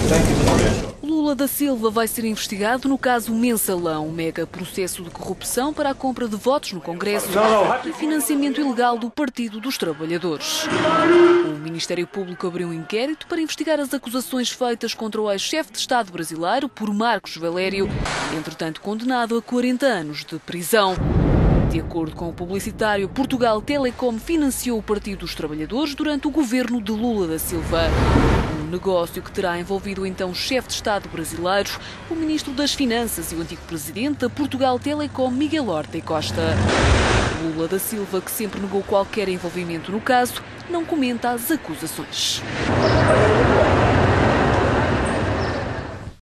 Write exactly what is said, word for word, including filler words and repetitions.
Lula da Silva vai ser investigado no caso Mensalão, um mega processo de corrupção para a compra de votos no Congresso e financiamento ilegal do Partido dos Trabalhadores. O Ministério Público abriu um inquérito para investigar as acusações feitas contra o ex-chefe de Estado brasileiro por Marcos Valério, entretanto condenado a quarenta anos de prisão. De acordo com o publicitário, Portugal Telecom financiou o Partido dos Trabalhadores durante o governo de Lula da Silva. Um negócio que terá envolvido o então chefe de Estado brasileiro, o ministro das Finanças e o antigo presidente da Portugal Telecom, Miguel Horta e Costa. Lula da Silva, que sempre negou qualquer envolvimento no caso, não comenta as acusações.